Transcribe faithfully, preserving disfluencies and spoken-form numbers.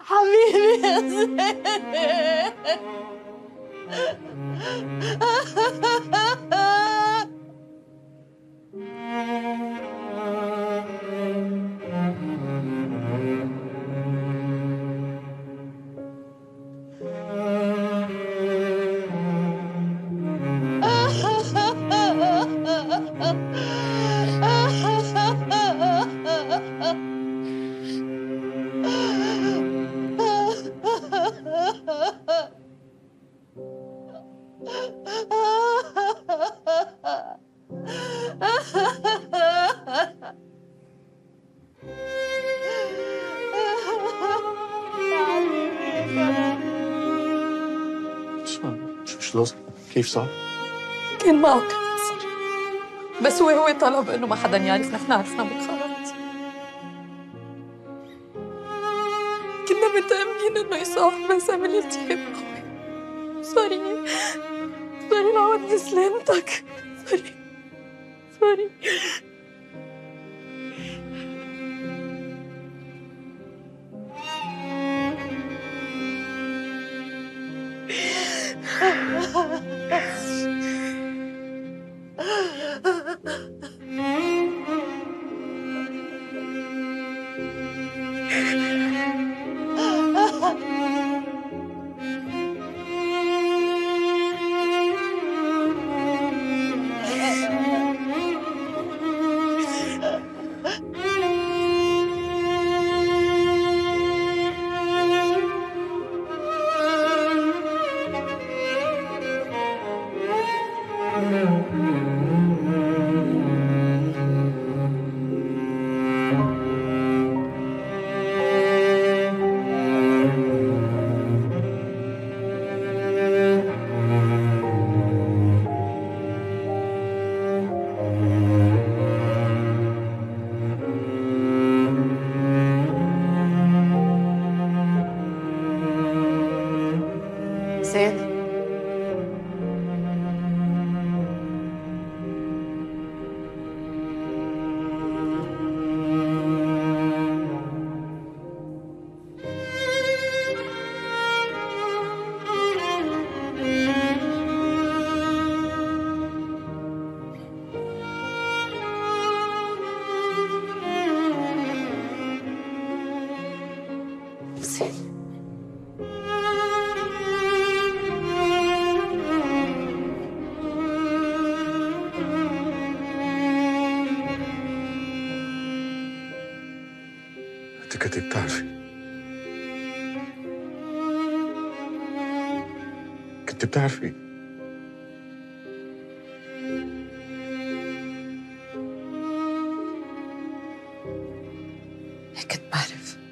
حبيبي يا زين. شو شو لازم؟ كيف صار؟ كان معه كانسر، بس هو هو طلب انه ما حدا يعرف، نحن عرفنا بالغلط. كنا متأملين انه يصاب بس عمل التهاب قوي. سوري سوري لعوض بسلامتك. سوري سوري. زين، زين. انت كنت بتعرفي، كنت بتعرفي. كنت بعرف.